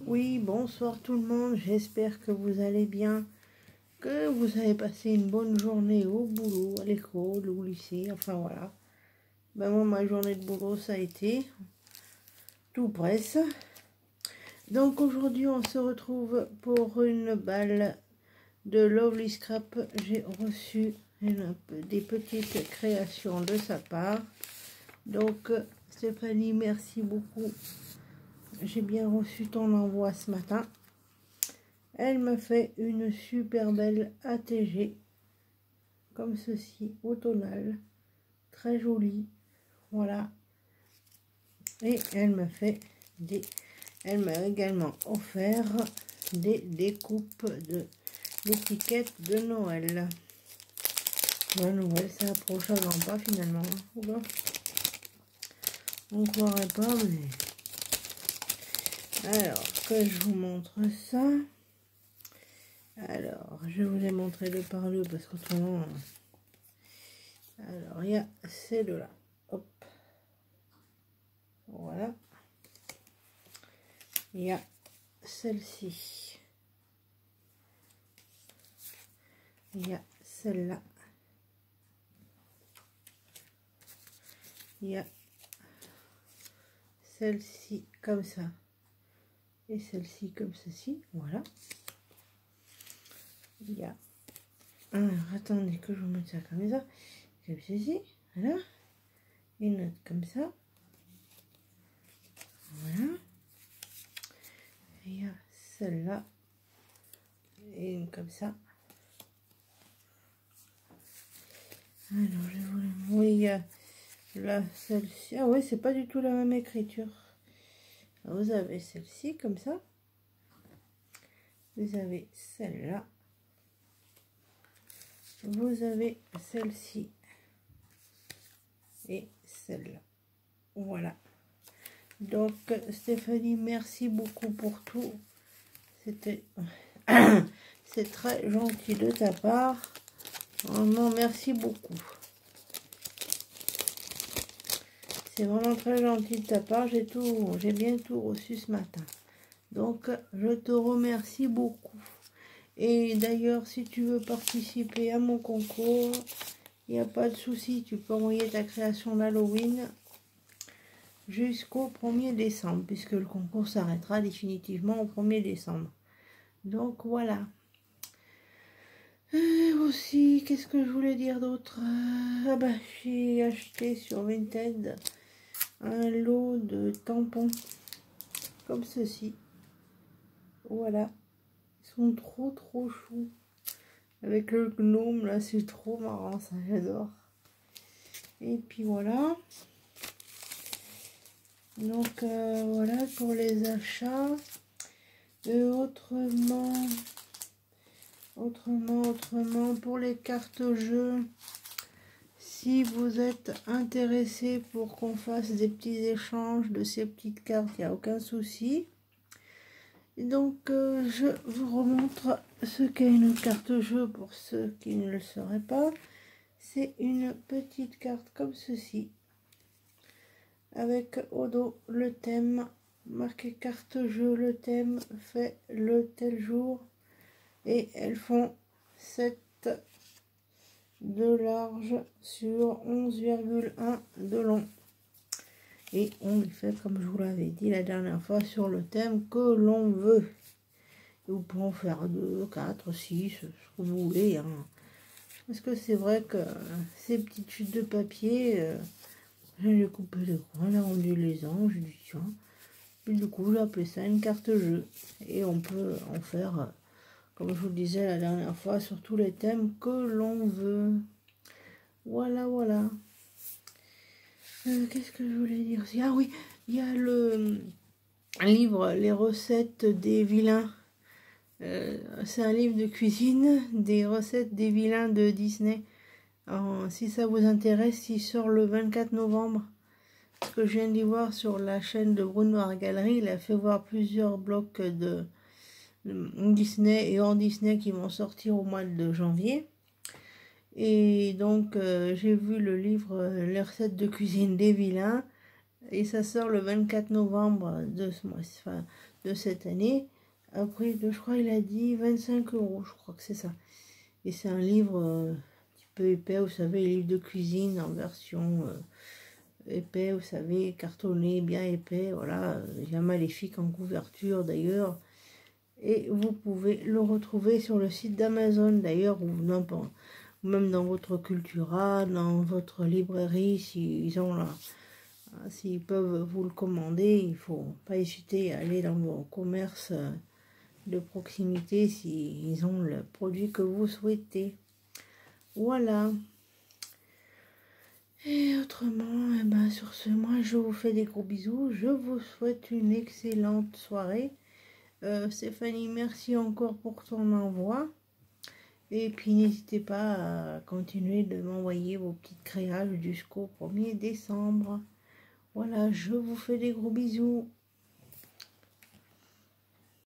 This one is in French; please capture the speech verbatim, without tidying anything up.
Oui, bonsoir tout le monde, j'espère que vous allez bien, que vous avez passé une bonne journée au boulot, à l'école, au lycée, enfin voilà. Ben moi, ma journée de boulot, ça a été tout presse. Donc aujourd'hui, on se retrouve pour une balle de Lovely Scrap. J'ai reçu une, des petites créations de sa part. Donc Stéphanie, merci beaucoup. J'ai bien reçu ton envoi ce matin. Elle me fait une super belle A T G, comme ceci, automnale, très jolie, voilà. Et elle me fait des, elle m'a également offert des découpes de l'étiquette de Noël. La Noël, ça approche à grands pas finalement. Oula. On croirait pas, mais... Alors, que je vous montre ça. Alors, je vous ai montré le par le parce qu'autrement... Alors, il y a celle-là. Hop. Voilà. Il y a celle-ci. Il y a celle-là. Il y a celle-ci comme ça. Et celle-ci comme ceci. Voilà. Il y a... Alors, attendez que je vous mette ça comme ça. Comme ceci. Voilà. Une autre comme ça. Voilà. Il y a celle-là. Et une comme ça. Alors, je voulais... Oui, il y a là, celle-ci. Ah oui, c'est pas du tout la même écriture. Vous avez celle-ci comme ça. Vous avez celle-là. Vous avez celle-ci. Et celle-là. Voilà. Donc, Stéphanie, merci beaucoup pour tout. C'était... C'est très gentil de ta part. Oh non, merci beaucoup. C'est vraiment très gentil de ta part. J'ai tout, j'ai bien tout reçu ce matin. Donc, je te remercie beaucoup. Et d'ailleurs, si tu veux participer à mon concours, il n'y a pas de souci. Tu peux envoyer ta création d'Halloween jusqu'au premier décembre, puisque le concours s'arrêtera définitivement au premier décembre. Donc, voilà. Euh, aussi, qu'est-ce que je voulais dire d'autre? Ah bah, j'ai acheté sur Vinted un lot de tampons comme ceci. Voilà, ils sont trop trop choux. Avec le gnome là, c'est trop marrant, ça j'adore. Et puis voilà. Donc euh, voilà pour les achats. Et autrement, autrement, autrement pour les cartes jeux. Si vous êtes intéressé pour qu'on fasse des petits échanges de ces petites cartes, il n'y a aucun souci. Et donc, euh, je vous remontre ce qu'est une carte jeu pour ceux qui ne le sauraient pas. C'est une petite carte comme ceci, avec au dos le thème, marqué carte jeu, le thème fait le tel jour. Et elles font sept de large sur onze virgule un de long. Et on les fait comme je vous l'avais dit la dernière fois sur le thème que l'on veut. Et vous pouvez en faire deux, quatre, six, ce que vous voulez. Hein. Parce que c'est vrai que ces petites chutes de papier, euh, j'ai coupé les coins, j'ai rendu les anges, j'ai dit tiens. Et du coup j'ai appelé ça une carte jeu. Et on peut en faire, euh, comme je vous le disais la dernière fois, sur tous les thèmes que l'on veut. Voilà, voilà. Euh, Qu'est-ce que je voulais dire? Ah oui, il y a le livre Les recettes des vilains. Euh, c'est un livre de cuisine, des recettes des vilains de Disney. Alors, si ça vous intéresse, il sort le vingt-quatre novembre. Ce que je viens d'y voir sur la chaîne de Bruno Noir Galerie, il a fait voir plusieurs blocs de, de Disney et hors Disney qui vont sortir au mois de janvier. Et donc, euh, j'ai vu le livre euh, Les recettes de cuisine des vilains. Et ça sort le vingt-quatre novembre de ce mois, enfin, de cette année, à prix de, je crois, il a dit vingt-cinq euros, je crois que c'est ça. Et c'est un livre euh, un petit peu épais, vous savez, les livres de cuisine en version euh, épais, vous savez, cartonné, bien épais, voilà. Il y a Maléfique en couverture d'ailleurs. Et vous pouvez le retrouver sur le site d'Amazon d'ailleurs, ou n'importe, même dans votre Cultura, dans votre librairie, s'ils ont là, s'ils peuvent vous le commander, il ne faut pas hésiter à aller dans vos commerces de proximité s'ils ont le produit que vous souhaitez. Voilà. Et autrement, eh ben, sur ce, moi je vous fais des gros bisous. Je vous souhaite une excellente soirée. Euh, Stéphanie, merci encore pour ton envoi. Et puis n'hésitez pas à continuer de m'envoyer vos petites créages jusqu'au premier décembre. Voilà, je vous fais des gros bisous.